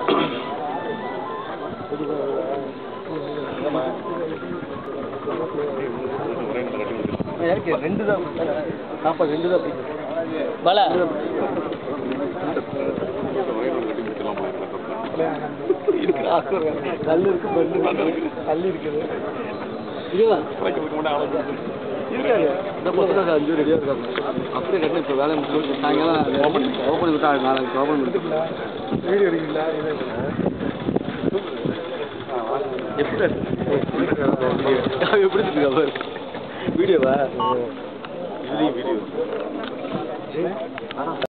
ரெண்டு தான் சாப்பாடு ரெண்டு தான் பல கல் இருக்கு கல் இருக்குது இருக்காரு இந்த பசங்க 5 ரெடியாக இருக்காங்க அப்படியே கட்டின இப்போ வேலை முடிச்சு சாயங்காலம் ஓப்பன் விட்டா நாளைக்கு ஓப்பன் பண்ணிட்டு வீடியோ எடுக்கல எப்படி இருக்கா வீடியோவா வீடியோ